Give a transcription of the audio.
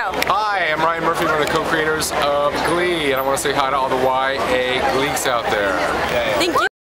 Hi, I'm Ryan Murphy, one of the co-creators of Glee, and I want to say hi to all the YA Gleeks out there. Thank you.